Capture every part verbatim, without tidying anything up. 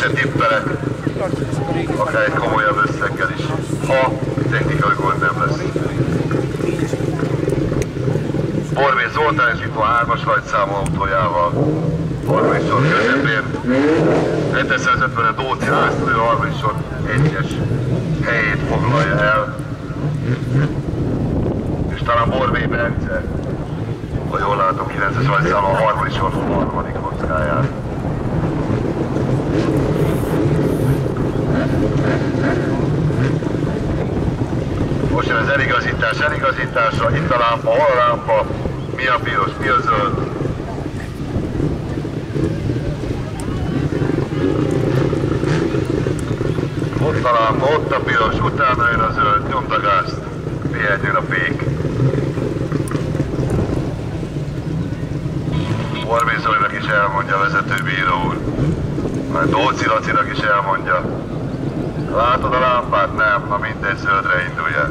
se tippelek, akár egy komolyabb összeggel is, ha technikai gond nem lesz. Borvé Zoltán és itt a hármas rajtszámú autójával, harmadik sor közepén, hetszázötven Dóci László a harmadik sor egyes helyét foglalja el, és talán Borvé Bence, ha jól látom, kilences rajtszámú a harmadik sor harmadik kockáját. Most jön az eligazítás, eligazítása, itt a lámpa, hol a lámpa, mi a piros, mi a zöld. Ott a lámpa, ott a piros, utána jön a zöld, nyomd a gázt, milyen jön a fék. Borvé Zolinak is elmondja a vezetőbíró úr, majd Dóci Lacinak is elmondja. Látod a lámpát? Nem, na mindegy, zöldre indulja.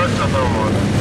Nagy csata volt.